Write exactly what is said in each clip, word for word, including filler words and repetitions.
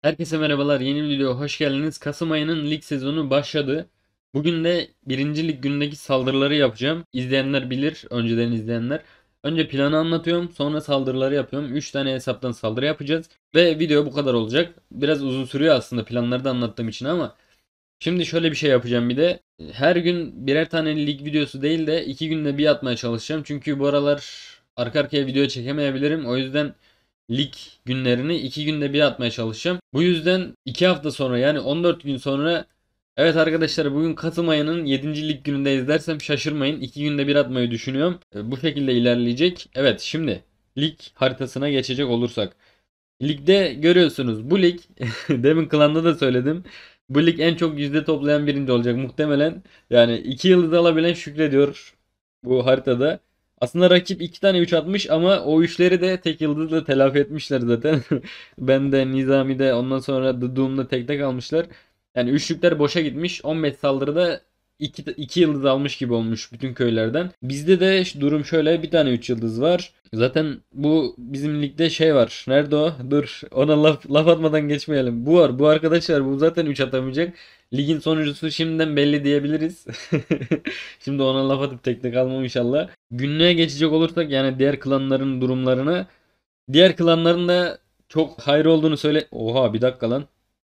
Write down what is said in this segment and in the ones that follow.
Herkese merhabalar. Yeni bir videoya hoş geldiniz. Kasım ayının lig sezonu başladı. Bugün de birinci lig günündeki saldırıları yapacağım. İzleyenler bilir, önceden izleyenler. Önce planı anlatıyorum, sonra saldırıları yapıyorum. üç tane hesaptan saldırı yapacağız. Ve video bu kadar olacak. Biraz uzun sürüyor aslında planları da anlattığım için ama. Şimdi şöyle bir şey yapacağım bir de. Her gün birer tane lig videosu değil de iki günde bir atmaya çalışacağım. Çünkü bu aralar arka arkaya video çekemeyebilirim. O yüzden lig günlerini iki günde bir atmaya çalışacağım. Bu yüzden iki hafta sonra yani on dört gün sonra evet arkadaşlar bugün Kasım ayının yedinci lig gününde izlersem şaşırmayın. iki günde bir atmayı düşünüyorum. E, Bu şekilde ilerleyecek. Evet şimdi lig haritasına geçecek olursak. Ligde görüyorsunuz bu lig demin klanda da söyledim. Bu lig en çok yüzde toplayan birinci olacak muhtemelen. Yani iki yıldız alabilen şükrediyor bu haritada. Aslında rakip iki tane üç atmış ama o üçleri de tek yıldızla telafi etmişler zaten. Ben de Nizami'de ondan sonra The Doom'da tek tek almışlar. Yani üçlükler boşa gitmiş. on beş saldırıda iki iki yıldız almış gibi olmuş bütün köylerden. Bizde de şu durum şöyle, bir tane üç yıldız var. Zaten bu bizim ligde şey var. Nerede o? Dur ona laf, laf atmadan geçmeyelim. Bu var. Bu arkadaşlar bu zaten üç atamayacak. Ligin sonuncusu şimdiden belli diyebiliriz. Şimdi ona laf atıp tek tek almam inşallah. Günlüğe geçecek olursak yani diğer klanların durumlarını. Diğer klanların da çok hayır olduğunu söyle. Oha bir dakika lan.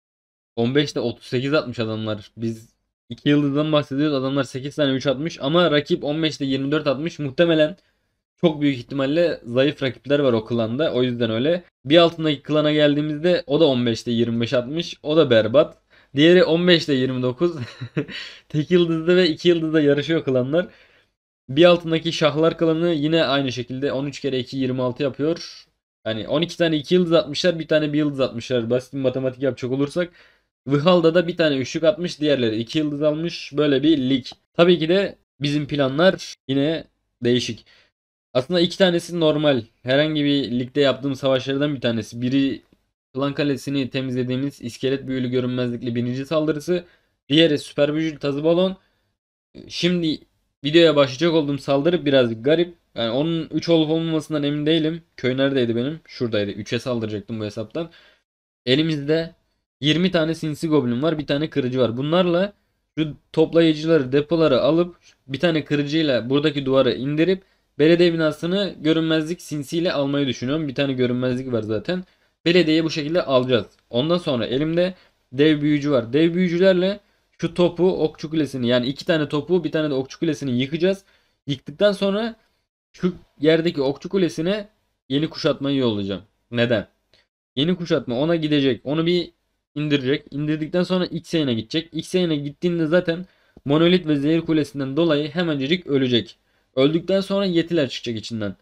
on beşte otuz sekiz atmış adamlar. Biz iki yıldızdan bahsediyoruz. Adamlar sekiz tane üç atmış ama rakip on beşte yirmi dört atmış. Muhtemelen çok büyük ihtimalle zayıf rakipler var o klanda. O yüzden öyle. Bir altındaki klana geldiğimizde o da on beşte yirmi beş atmış. O da berbat. Diğeri on beşte yirmi dokuz. Tek yıldızda ve iki yıldızda yarışıyor klanlar. Bir altındaki Şahlar klanı yine aynı şekilde on üç kere iki yirmi altı yapıyor. Yani on iki tane iki yıldız atmışlar, bir tane bir yıldız atmışlar. Basit bir matematik yapacak olursak. Vihal'da da bir tane üçlük atmış, diğerleri iki yıldız almış. Böyle bir lig. Tabii ki de bizim planlar yine değişik. Aslında iki tanesi normal. Herhangi bir ligde yaptığım savaşlardan bir tanesi. Biri Klan Kalesi'ni temizlediğimiz iskelet büyülü görünmezlikli birinci saldırısı. Diğeri süper büyücü tazı balon. Şimdi videoya başlayacak olduğum saldırı birazcık garip. Yani onun üç olup olmamasından emin değilim. Köy neredeydi benim? Şuradaydı. üçe saldıracaktım bu hesaptan. Elimizde yirmi tane sinsi goblin var. Bir tane kırıcı var. Bunlarla şu toplayıcıları, depoları alıp bir tane kırıcıyla buradaki duvarı indirip belediye binasını görünmezlik sinsiyle almayı düşünüyorum. Bir tane görünmezlik var zaten. Belediyeyi bu şekilde alacağız. Ondan sonra elimde dev büyücü var. Dev büyücülerle şu topu, okçu kulesini, yani iki tane topu bir tane de okçu kulesini yıkacağız. Yıktıktan sonra şu yerdeki okçu kulesine yeni kuşatmayı yollayacağım. Neden? Yeni kuşatma ona gidecek. Onu bir indirecek. İndirdikten sonra X-Yayına gidecek. X-Yayına gittiğinde zaten Monolit ve Zehir Kulesi'nden dolayı hemencecik ölecek. Öldükten sonra Yetiler çıkacak içinden.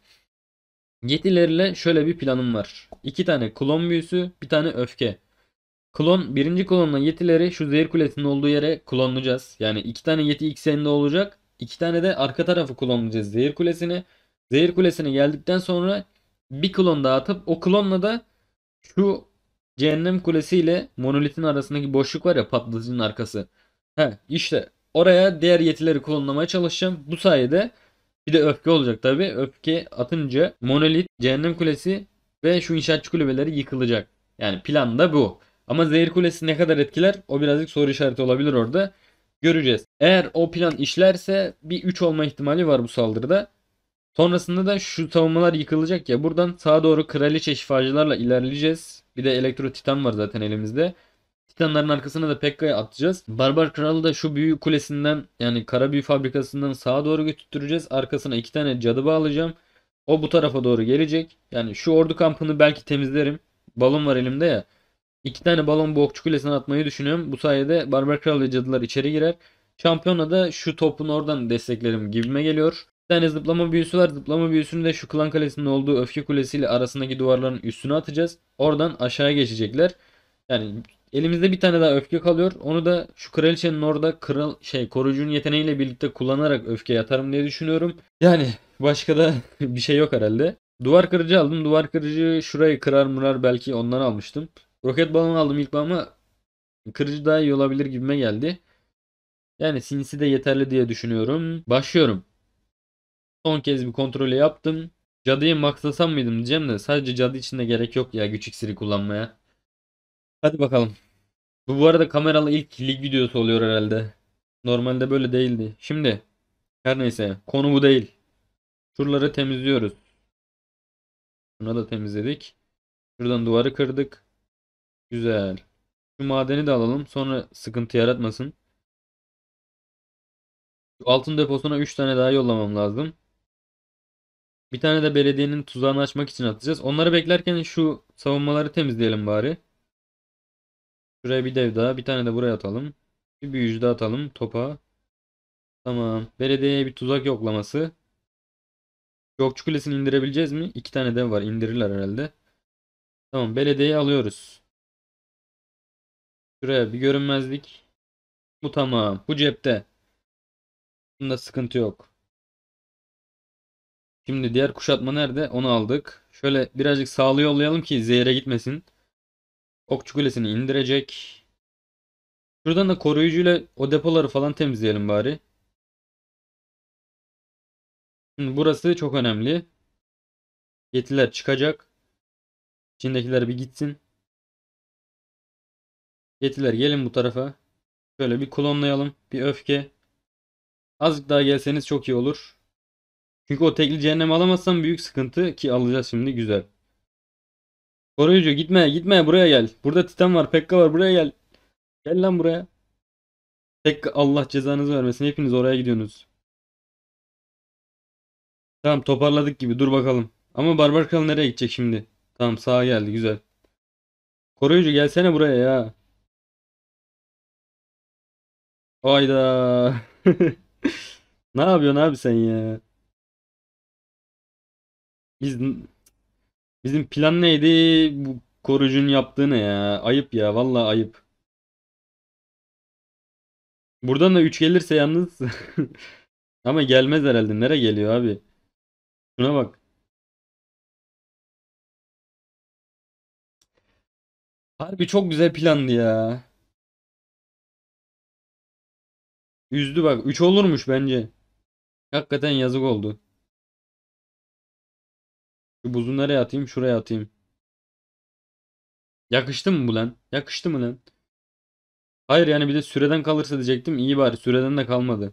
Yetilerle şöyle bir planım var. İki tane klon büyüsü, bir tane öfke. Klon, birinci klonla Yetileri şu Zehir Kulesi'nin olduğu yere klonlayacağız. Yani iki tane Yeti X-Yayında olacak. İki tane de arka tarafı klonlayacağız Zehir Kulesi'ni. Zehir Kulesi'ne geldikten sonra bir klon daha atıp o klonla da şu Cehennem Kulesi ile Monolith'in arasındaki boşluk var ya, patlıcının arkası. He işte oraya diğer yetileri kullanmaya çalışacağım. Bu sayede bir de öfke olacak tabi. Öfke atınca Monolith, Cehennem Kulesi ve şu inşaatçı kulübeleri yıkılacak. Yani plan da bu. Ama Zehir Kulesi ne kadar etkiler o birazcık soru işareti olabilir orada. Göreceğiz. Eğer o plan işlerse bir üç olma ihtimali var bu saldırıda. Sonrasında da şu savunmalar yıkılacak ya. Buradan sağa doğru kraliçe şifacılarla ilerleyeceğiz. Bir de elektro titan var zaten elimizde. Titanların arkasına da Pekka'yı atacağız. Barbar Kralı da şu büyü kulesinden, yani kara büyü fabrikasından sağa doğru götürteceğiz. Arkasına iki tane cadı bağlayacağım. O bu tarafa doğru gelecek. Yani şu ordu kampını belki temizlerim. Balon var elimde ya. İki tane balon bu okçu kulesine atmayı düşünüyorum. Bu sayede Barbar Kral ve cadılar içeri girer. Şampiyona da şu topun oradan desteklerim gibime geliyor. Bir tane zıplama büyüsü var. Zıplama büyüsünü de şu klan kalesinin olduğu öfke kulesiyle arasındaki duvarların üstüne atacağız. Oradan aşağıya geçecekler. Yani elimizde bir tane daha öfke kalıyor. Onu da şu kraliçenin orada kral şey koruyucunun yeteneğiyle birlikte kullanarak öfke atarım diye düşünüyorum. Yani başka da bir şey yok herhalde. Duvar kırıcı aldım. Duvar kırıcı şurayı kırar mırar belki ondan almıştım. Roket balon aldım ilk ama kırıcı daha iyi olabilir gibime geldi. Yani sinsi de yeterli diye düşünüyorum. Başlıyorum. Son kez bir kontrolü yaptım. Cadıyı maxlasam mıydım diyeceğim de sadece cadı için de gerek yok ya güç iksiri kullanmaya. Hadi bakalım. Bu bu arada kameralı ilk lig videosu oluyor herhalde. Normalde böyle değildi. Şimdi her neyse konu bu değil. Şuraları temizliyoruz. Şunu da temizledik. Şuradan duvarı kırdık. Güzel. Şu madeni de alalım. Sonra sıkıntı yaratmasın. Şu altın deposuna üç tane daha yollamam lazım. Bir tane de belediyenin tuzağını açmak için atacağız. Onları beklerken şu savunmaları temizleyelim bari. Şuraya bir dev daha. Bir tane de buraya atalım. Bir büyücü daha atalım topa. Tamam. Belediyeye bir tuzak yoklaması. Şu okçu kulesini indirebileceğiz mi? İki tane dev var. İndirirler herhalde. Tamam. Belediyeyi alıyoruz. Şuraya bir görünmezlik. Bu tamam. Bu cepte. Bunda sıkıntı yok. Şimdi diğer kuşatma nerede? Onu aldık. Şöyle birazcık sağlı yollayalım ki zehre gitmesin. Okçu kulesini indirecek. Şuradan da koruyucuyla o depoları falan temizleyelim bari. Şimdi burası çok önemli. Yetiler çıkacak. İçindekiler bir gitsin. Yetiler gelin bu tarafa. Şöyle bir klonlayalım. Bir öfke. Azıcık daha gelseniz çok iyi olur. Çünkü o tekli cehennemi alamazsam büyük sıkıntı ki alacağız şimdi güzel. Koruyucu gitme gitme buraya gel. Burada Titan var, Pekka var, buraya gel. Gel lan buraya. Pekka, Allah cezanızı vermesin, hepiniz oraya gidiyorsunuz. Tamam, toparladık gibi, dur bakalım. Ama Barbar Kral nereye gidecek şimdi? Tamam, sağa geldi, güzel. Koruyucu gelsene buraya ya. Hayda. Ne yapıyorsun abi sen ya? Biz bizim plan neydi? Bu koruyucunun yaptığı ne ya? Ayıp ya, vallahi ayıp. Buradan da üç gelirse yalnız ama gelmez herhalde. Nereye geliyor abi? Şuna bak. Harbi çok güzel plandı ya. Üzdü bak. Üç olurmuş bence. Hakikaten yazık oldu. Şu buzu nereye atayım? Şuraya atayım. Yakıştı mı bu lan? Yakıştı mı lan? Hayır, yani bir de süreden kalırsa diyecektim. İyi bari süreden de kalmadı.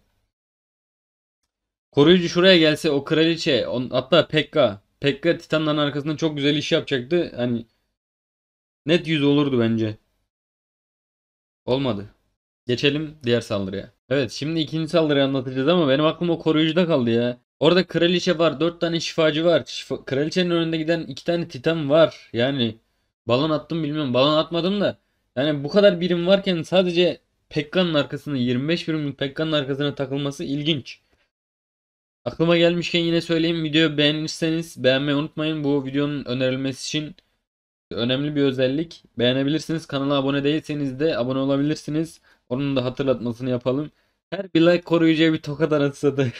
Koruyucu şuraya gelse o kraliçe on, hatta Pekka. Pekka Titanların arkasında çok güzel iş yapacaktı. Hani net yüz olurdu bence. Olmadı. Geçelim diğer saldırıya. Evet, şimdi ikinci saldırıyı anlatacağız ama benim aklım o koruyucuda kaldı ya. Orada kraliçe var, dört tane şifacı var. Şifa- kraliçenin önünde giden iki tane titan var. Yani balon attım bilmiyorum. Balon atmadım da. Yani bu kadar birim varken sadece Pekka'nın arkasına yirmi beş birimin Pekka'nın arkasına takılması ilginç. Aklıma gelmişken yine söyleyeyim. Videoyu beğenirseniz beğenmeyi unutmayın. Bu videonun önerilmesi için önemli bir özellik. Beğenebilirsiniz. Kanala abone değilseniz de abone olabilirsiniz. Onun da hatırlatmasını yapalım. Her bir like koruyucuya bir tokat anasını da.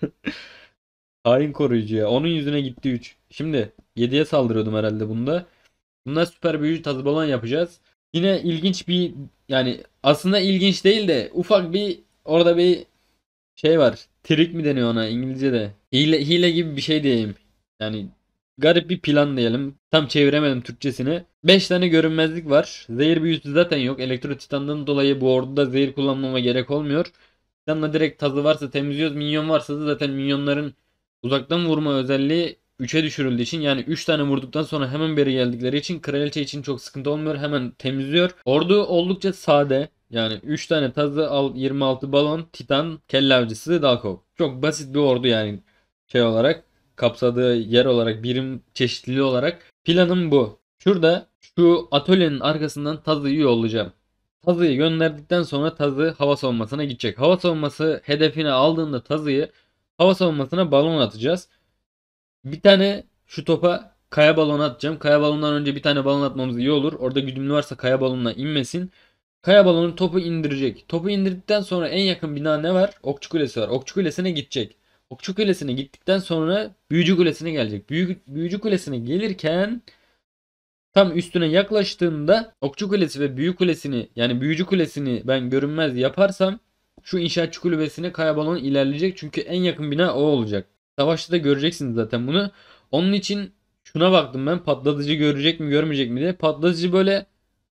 Hain koruyucuya. Onun yüzüne gitti üç. Şimdi yediye saldırıyordum herhalde bunda. Bunlar süper büyücü tazı balon yapacağız. Yine ilginç bir, yani aslında ilginç değil de ufak bir orada bir şey var. Trik mi deniyor ona İngilizce'de? Hile, hile gibi bir şey diyeyim. Yani garip bir plan diyelim. Tam çeviremedim Türkçesini. beş tane görünmezlik var. Zehir büyüsü zaten yok. Elektro Titan'dan dolayı bu orduda zehir kullanmama gerek olmuyor. Titan'la direkt tazı varsa temizliyoruz. Minyon varsa da zaten minyonların uzaktan vurma özelliği üçe düşürüldüğü için, yani üç tane vurduktan sonra hemen beri geldikleri için kraliçe için çok sıkıntı olmuyor. Hemen temizliyor. Ordu oldukça sade. Yani üç tane tazı al, yirmi altı balon, Titan, kelle avcısı, Dalkov. Çok basit bir ordu yani, şey olarak, kapsadığı yer olarak, birim çeşitliliği olarak. Planım bu. Şurada şu atölyenin arkasından tazıyı yollayacağım. Tazıyı gönderdikten sonra tazı hava savunmasına gidecek. Hava savunması hedefine aldığında tazıyı hava savunmasına balon atacağız. Bir tane şu topa kaya balonu atacağım. Kaya balondan önce bir tane balon atmamız iyi olur. Orada güdümlü varsa kaya balonuna inmesin. Kaya balonu topu indirecek. Topu indirdikten sonra en yakın bina ne var? Okçu Kulesi var. Okçu Kulesi'ne gidecek. Okçu Kulesi'ne gittikten sonra Büyücü Kulesi'ne gelecek. Büyü, Büyücü Kulesi'ne gelirken tam üstüne yaklaştığında Okçu Kulesi ve Büyü Kulesi'ni, yani Büyücü Kulesi'ni ben görünmez yaparsam şu inşaatçı kulübesine kaya balonu ilerleyecek. Çünkü en yakın bina o olacak. Savaşta da göreceksiniz zaten bunu. Onun için şuna baktım ben, patlatıcı görecek mi görmeyecek mi diye. Patlatıcı böyle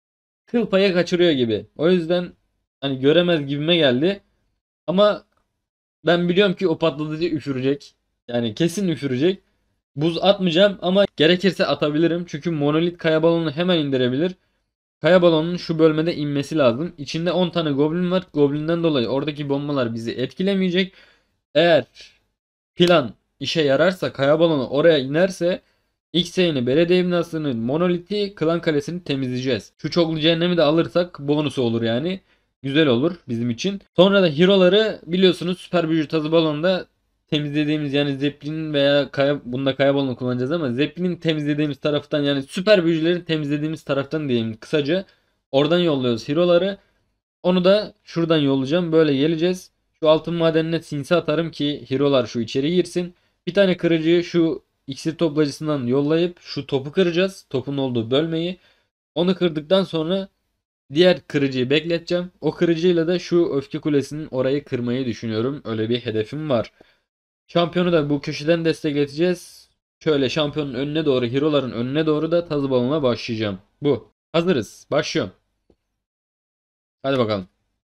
kıl payı kaçırıyor gibi. O yüzden hani göremez gibime geldi. Ama ben biliyorum ki o patlatıcı üfürecek. Yani kesin üfürecek. Buz atmayacağım ama gerekirse atabilirim. Çünkü monolit kaya balonunu hemen indirebilir. Kaya balonunun şu bölmede inmesi lazım. İçinde on tane goblin var. Goblinden dolayı oradaki bombalar bizi etkilemeyecek. Eğer plan işe yararsa, kaya balonu oraya inerse X-Yay'ını, belediye binasını, monoliti, klan kalesini temizleyeceğiz. Şu çoklu cehennemi de alırsak bonusu olur yani. Güzel olur bizim için. Sonra da hero'ları biliyorsunuz süper büyücü tazı balonda temizlediğimiz, yani Zeppelin veya kaya, bunda kaya balonu kullanacağız ama Zeppelin temizlediğimiz taraftan, yani süper büyücüleri temizlediğimiz taraftan diyeyim kısaca. Oradan yolluyoruz hero'ları. Onu da şuradan yollayacağım. Böyle geleceğiz. Şu altın madenine sinsi atarım ki hero'lar şu içeri girsin. Bir tane kırıcıyı şu iksir toplayıcısından yollayıp şu topu kıracağız. Topun olduğu bölmeyi. Onu kırdıktan sonra diğer kırıcıyı bekleteceğim. O kırıcıyla da şu öfke kulesinin orayı kırmayı düşünüyorum. Öyle bir hedefim var. Şampiyonu da bu köşeden destekleteceğiz. Şöyle şampiyonun önüne doğru, hero'ların önüne doğru da tazı balona başlayacağım. Bu. Hazırız. Başlıyorum. Hadi bakalım.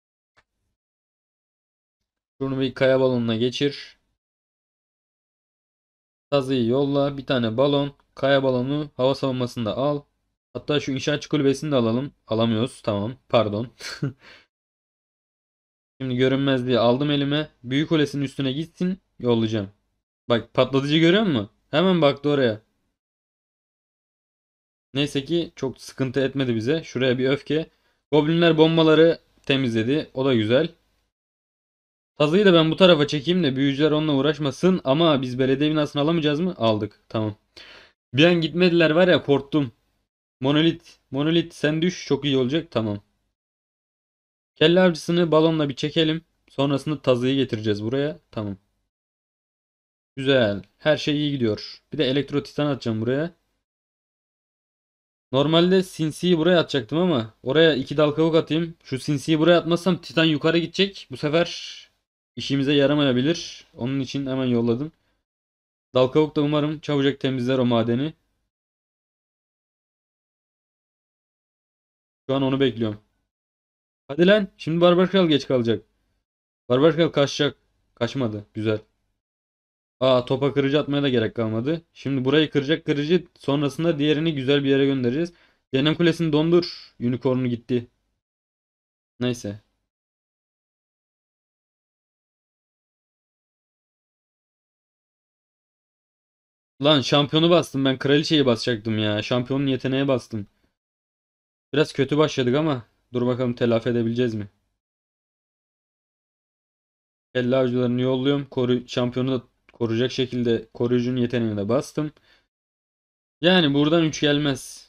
Şunu bir kaya balonuna geçir. Tazıyı yolla. Bir tane balon. Kaya balonu hava savunmasında al. Hatta şu inşaatçı kulübesini de alalım. Alamıyoruz. Tamam. Pardon. Şimdi görünmezliği aldım elime. Büyük kulesinin üstüne gitsin. Yollayacağım. Bak patlatıcı görüyor musun? Hemen baktı oraya. Neyse ki çok sıkıntı etmedi bize. Şuraya bir öfke. Goblinler bombaları temizledi. O da güzel. Tazıyı da ben bu tarafa çekeyim de büyücüler onunla uğraşmasın. Ama biz belediye binasını alamayacağız mı? Aldık. Tamam. Bir an gitmediler var ya, korktum. Monolit. Monolit sen düş, çok iyi olacak. Tamam. Kelle avcısını balonla bir çekelim. Sonrasında tazıyı getireceğiz buraya. Tamam. Güzel. Her şey iyi gidiyor. Bir de elektro titan atacağım buraya. Normalde sinsiyi buraya atacaktım ama oraya iki dal kavuk atayım. Şu sinsiyi buraya atmazsam titan yukarı gidecek. Bu sefer işimize yaramayabilir. Onun için hemen yolladım. Dal kavuk da umarım çabucak temizler o madeni. Şu an onu bekliyorum. Hadi lan. Şimdi Barbar Kral geç kalacak. Barbar Kral kaçacak. Kaçmadı. Güzel. Aa, topa kırıcı atmaya da gerek kalmadı. Şimdi burayı kıracak kırıcı. Sonrasında diğerini güzel bir yere göndereceğiz. Cehennem Kulesi'ni dondur. Unicorn'u gitti. Neyse. Lan şampiyonu bastım. Ben kraliçeyi basacaktım ya. Şampiyonun yeteneğe bastım. Biraz kötü başladık ama dur bakalım telafi edebileceğiz mi? Kelle avcılarını yolluyorum. Koru, şampiyonu da koruyacak şekilde koruyucunun yeteneğine de bastım. Yani buradan üç gelmez.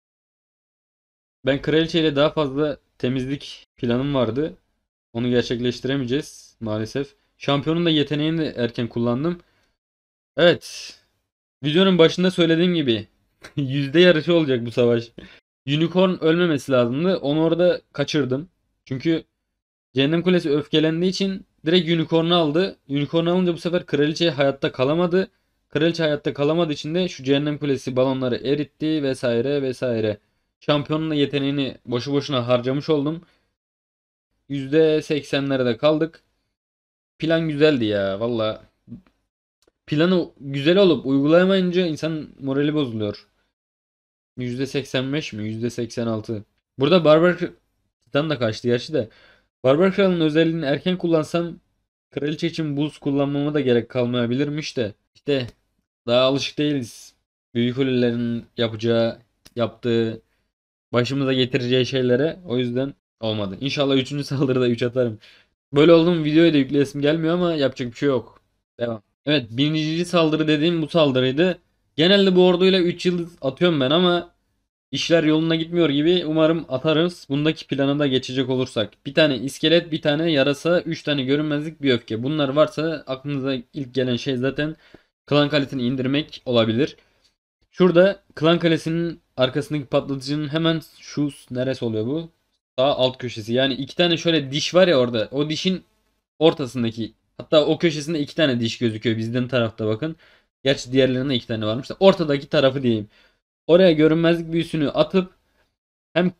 Ben kraliçeyle daha fazla temizlik planım vardı. Onu gerçekleştiremeyeceğiz maalesef. Şampiyonun da yeteneğini de erken kullandım. Evet. Videonun başında söylediğim gibi yüzde yarışı olacak bu savaş. Unicorn ölmemesi lazımdı. Onu orada kaçırdım. Çünkü Cehennem Kulesi öfkelendiği için direkt Unicorn'u aldı. Unicorn'u alınca bu sefer Kraliçe hayatta kalamadı. Kraliçe hayatta kalamadığı için de şu Cehennem Kulesi balonları eritti vesaire vesaire. Şampiyonun da yeteneğini boşu boşuna harcamış oldum. yüzde seksenlerde kaldık. Plan güzeldi ya valla. Planı güzel olup uygulayamayınca insan morali bozuluyor. yüzde seksen beş mi? yüzde seksen altı. Burada Barbar Titan da kaçtı gerçi de. Barbar Kral'ın özelliğini erken kullansam kraliçe için buz kullanmama da gerek kalmayabilirmiş de. İşte daha alışık değiliz. Büyük kulelerin yapacağı, yaptığı, başımıza getireceği şeylere. O yüzden olmadı. İnşallah üçüncü saldırıda üç atarım. Böyle olduğum videoyu da yükleyesim gelmiyor ama yapacak bir şey yok. Devam. Evet, birinci saldırı dediğim bu saldırıydı. Genelde bu orduyla üç yıldız atıyorum ben ama İşler yoluna gitmiyor gibi. Umarım atarız. Bundaki plana da geçecek olursak. Bir tane iskelet, bir tane yarasa, üç tane görünmezlik, bir öfke. Bunlar varsa aklınıza ilk gelen şey zaten Klan Kalesi'ni indirmek olabilir. Şurada Klan Kalesi'nin arkasındaki patlatıcının hemen şu neresi oluyor bu? Sağ alt köşesi. Yani iki tane şöyle diş var ya orada. O dişin ortasındaki. Hatta o köşesinde iki tane diş gözüküyor bizden tarafta bakın. Gerçi diğerlerinde iki tane varmış da ortadaki tarafı diyeyim. Oraya görünmezlik büyüsünü atıp hem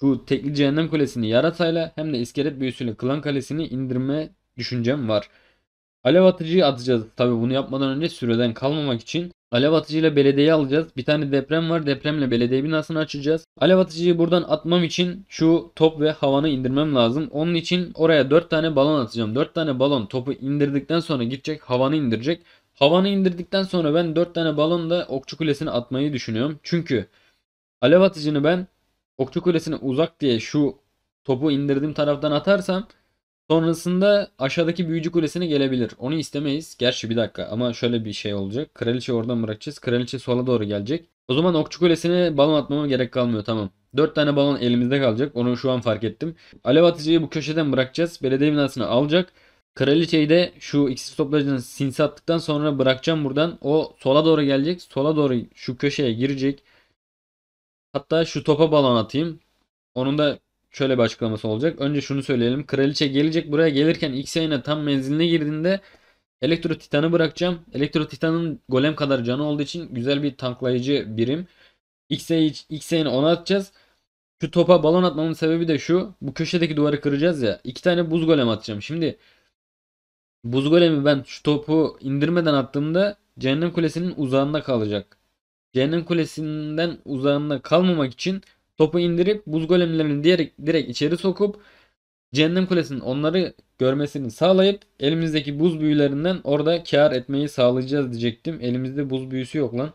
şu tekli cehennem kulesini yaratayla hem de iskelet büyüsüyle klan kalesini indirme düşüncem var. Alev atıcıyı atacağız. Tabii bunu yapmadan önce süreden kalmamak için alev atıcıyla belediyeyi alacağız. Bir tane deprem var. Depremle belediye binasını açacağız. Alev atıcıyı buradan atmam için şu top ve havanı indirmem lazım. Onun için oraya dört tane balon atacağım. dört tane balon topu indirdikten sonra gidecek havanı indirecek. Havanı indirdikten sonra ben dört tane balon da okçu kulesine atmayı düşünüyorum. Çünkü alev atıcını ben okçu kulesine uzak diye şu topu indirdiğim taraftan atarsam sonrasında aşağıdaki büyücü kulesine gelebilir. Onu istemeyiz. Gerçi bir dakika ama şöyle bir şey olacak. Kraliçe oradan bırakacağız. Kraliçe sola doğru gelecek. O zaman okçu kulesine balon atmama gerek kalmıyor. Tamam. dört tane balon elimizde kalacak. Onu şu an fark ettim. Alev atıcıyı bu köşeden bırakacağız. Belediye binasını alacak. Kraliçeyi de şu iksir toplayıcının sinsi attıktan sonra bırakacağım buradan. O sola doğru gelecek. Sola doğru şu köşeye girecek. Hatta şu topa balon atayım. Onun da şöyle bir açıklaması olacak. Önce şunu söyleyelim. Kraliçe gelecek. Buraya gelirken X yayına tam menziline girdiğinde Elektro Titan'ı bırakacağım. Elektro Titan'ın golem kadar canı olduğu için güzel bir tanklayıcı birim. X yayını ona atacağız. Şu topa balon atmamın sebebi de şu. Bu köşedeki duvarı kıracağız ya. İki tane buz golem atacağım. Şimdi buz golemi ben şu topu indirmeden attığımda Cehennem Kulesi'nin uzağında kalacak. Cehennem Kulesi'nden uzağında kalmamak için topu indirip buz golemlerini direkt, direkt içeri sokup Cehennem Kulesi'nin onları görmesini sağlayıp elimizdeki buz büyülerinden orada kar etmeyi sağlayacağız diyecektim. Elimizde buz büyüsü yok lan.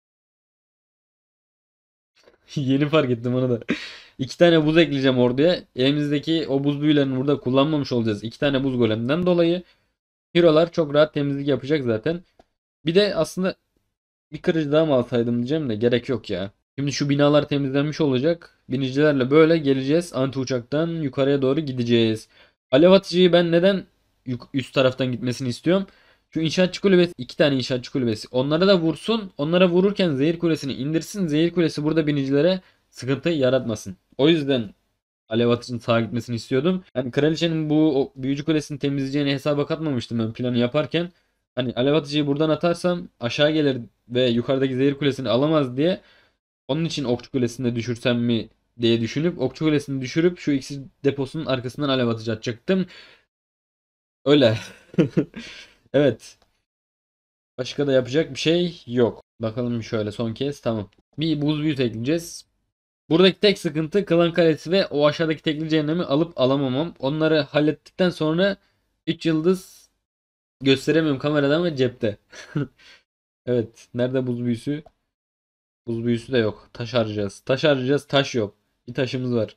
Yeni fark ettim onu da. İki tane buz ekleyeceğim oraya. Elimizdeki o buz büyülerini burada kullanmamış olacağız. İki tane buz golemden dolayı. Hero'lar çok rahat temizlik yapacak zaten. Bir de aslında bir kırıcı daha mı alsaydım diyeceğim de gerek yok ya. Şimdi şu binalar temizlenmiş olacak. Binicilerle böyle geleceğiz. Anti uçaktan yukarıya doğru gideceğiz. Alev atıcıyı ben neden yuk- üst taraftan gitmesini istiyorum? Şu inşaatçı kulübesi, iki tane inşaatçı kulübesi. Onlara da vursun. Onlara vururken zehir kulesini indirsin. Zehir kulesi burada binicilere sıkıntı yaratmasın. O yüzden alev atıcının sağa gitmesini istiyordum. Yani kraliçenin bu o büyücü kulesini temizleyeceğini hesaba katmamıştım ben planı yaparken. Hani alev atıcıyı buradan atarsam aşağı gelir ve yukarıdaki zehir kulesini alamaz diye onun için okçu kulesini de düşürsem mi diye düşünüp okçu kulesini düşürüp şu iksir deposunun arkasından alev atıcı atacaktım. Öyle. Evet. Başka da yapacak bir şey yok. Bakalım şöyle son kez. Tamam. Bir buz büyü ekleyeceğiz. Buradaki tek sıkıntı Klan Kalesi ve o aşağıdaki tekli cehennemi alıp alamamam. Onları hallettikten sonra üç yıldız gösteremiyorum kameradan ve cepte. Evet. Nerede buz büyüsü? Buz büyüsü de yok. Taş harcayacağız. Taş harcayacağız. Taş yok. Bir taşımız var.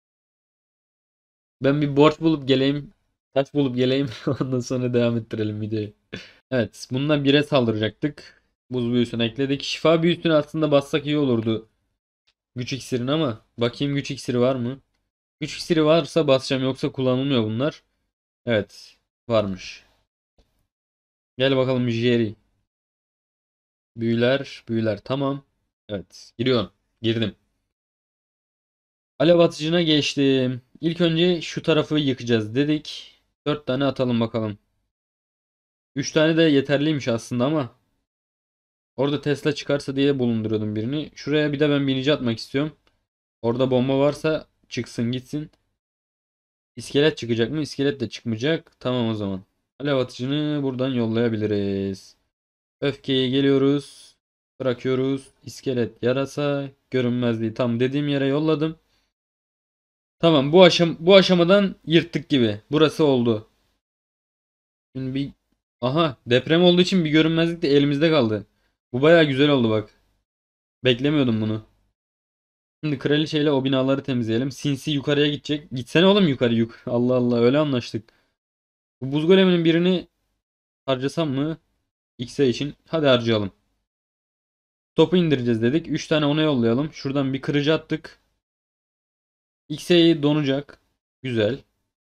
Ben bir borç bulup geleyim. Taş bulup geleyim. Ondan sonra devam ettirelim videoyu. Evet. Bundan bire saldıracaktık. Buz büyüsünü ekledik. Şifa büyüsünü aslında bassak iyi olurdu. Güç iksirini ama. Bakayım güç iksiri var mı? Güç iksiri varsa basacağım. Yoksa kullanılmıyor bunlar. Evet. Varmış. Gel bakalım Jerry. Büyüler. Büyüler. Tamam. Evet. Giriyorum. Girdim. Alev atıcına geçtim. İlk önce şu tarafı yıkacağız dedik. Dört tane atalım bakalım. Üç tane de yeterliymiş aslında ama orada Tesla çıkarsa diye bulunduruyordum birini. Şuraya bir de ben binici atmak istiyorum. Orada bomba varsa çıksın gitsin. İskelet çıkacak mı? İskelet de çıkmayacak. Tamam o zaman. Alev atıcını buradan yollayabiliriz. Öfkeyi geliyoruz. Bırakıyoruz. İskelet yarasa görünmezliği tam dediğim yere yolladım. Tamam bu aşam bu aşamadan yırttık gibi. Burası oldu. Şimdi bir aha deprem olduğu için bir görünmezlik de elimizde kaldı. Bu bayağı güzel oldu bak. Beklemiyordum bunu. Şimdi kraliçeyle o binaları temizleyelim. Sinsi yukarıya gidecek. Gitsene oğlum yukarı yuk. Allah Allah öyle anlaştık. Bu buz goleminin birini harcasam mı? X'e için. Hadi harcayalım. Topu indireceğiz dedik. üç tane ona yollayalım. Şuradan bir kırıcı attık. X'e donacak. Güzel.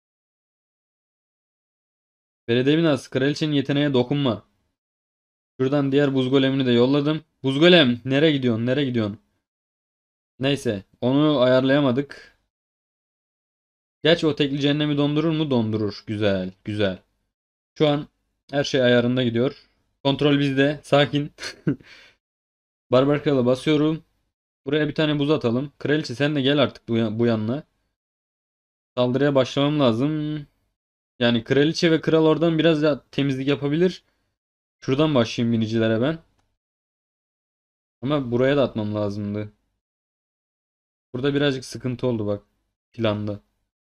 Belediye binası. Kraliçenin yeteneğe dokunma. Şuradan diğer buz golemini de yolladım. Buz golem nereye gidiyorsun? Nereye gidiyorsun? Neyse. Onu ayarlayamadık. Gerçi o tekli cehennemi dondurur mu? Dondurur. Güzel. Güzel. Şu an her şey ayarında gidiyor. Kontrol bizde. Sakin. Barbar Kral'a basıyorum. Buraya bir tane buz atalım. Kraliçe sen de gel artık bu, yan- bu yanına. Saldırıya başlamam lazım. Yani kraliçe ve kral oradan biraz da temizlik yapabilir. Şuradan başlayayım binicilere ben. Ama buraya da atmam lazımdı. Burada birazcık sıkıntı oldu bak. Planda.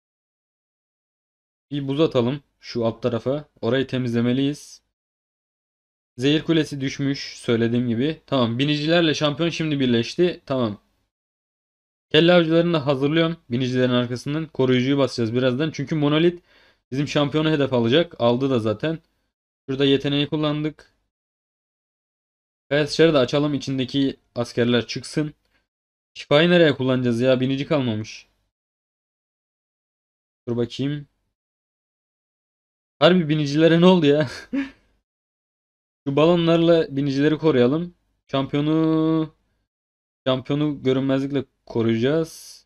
Bir buz atalım şu alt tarafa. Orayı temizlemeliyiz. Zehir kulesi düşmüş söylediğim gibi. Tamam, binicilerle şampiyon şimdi birleşti. Tamam. Kelle avcılarını da hazırlıyorum. Binicilerin arkasından koruyucuyu basacağız birazdan. Çünkü Monolit bizim şampiyonu hedef alacak. Aldı da zaten. Şurada yeteneği kullandık. Kaya sıçarı da açalım. İçindeki askerler çıksın. Şifayı nereye kullanacağız ya? Binici kalmamış. Dur bakayım. Harbi binicilere ne oldu ya? Şu balonlarla binicileri koruyalım. Şampiyonu şampiyonu görünmezlikle koruyacağız.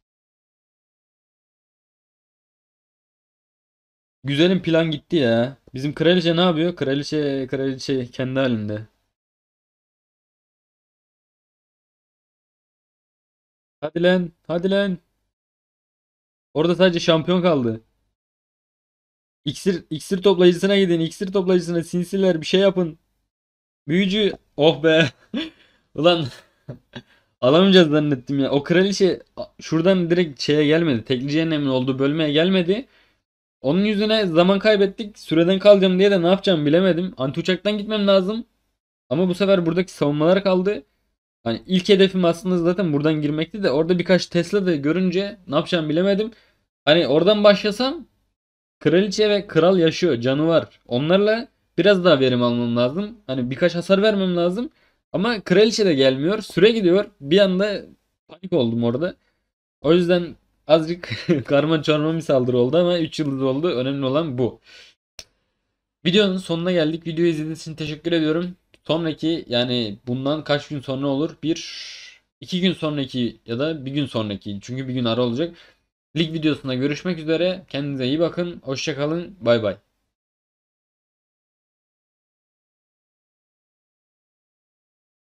Güzelim plan gitti ya. Bizim kraliçe ne yapıyor? Kraliçe kraliçe kendi halinde. Hadi lan, hadi lan. Orada sadece şampiyon kaldı. İksir iksir toplayıcısına gidin. İksir toplayıcısına sinsiler bir şey yapın. Büyücü. Oh be. Ulan alamayacağız zannettim ya. O kraliçe şuradan direkt şeye gelmedi. Tekli cehennemin olduğu bölmeye gelmedi. Onun yüzüne zaman kaybettik. Süreden kalacağım diye de ne yapacağımı bilemedim. Anti uçaktan gitmem lazım. Ama bu sefer buradaki savunmalar kaldı. Hani ilk hedefim aslında zaten buradan girmekti de orada birkaç Tesla da görünce ne yapacağımı bilemedim. Hani oradan başlasam kraliçe ve kral yaşıyor, canı var. Onlarla biraz daha verim almam lazım. Hani birkaç hasar vermem lazım. Ama kraliçe de gelmiyor. Süre gidiyor. Bir anda panik oldum orada. O yüzden azıcık karma çorma bir saldırı oldu ama üç yıldız oldu. Önemli olan bu. Videonun sonuna geldik. Videoyu izlediğiniz için teşekkür ediyorum. Sonraki yani bundan kaç gün sonra olur? Bir, iki gün sonraki ya da bir gün sonraki. Çünkü bir gün ara olacak. Lig videosunda görüşmek üzere. Kendinize iyi bakın. Hoşça kalın. Bay bay.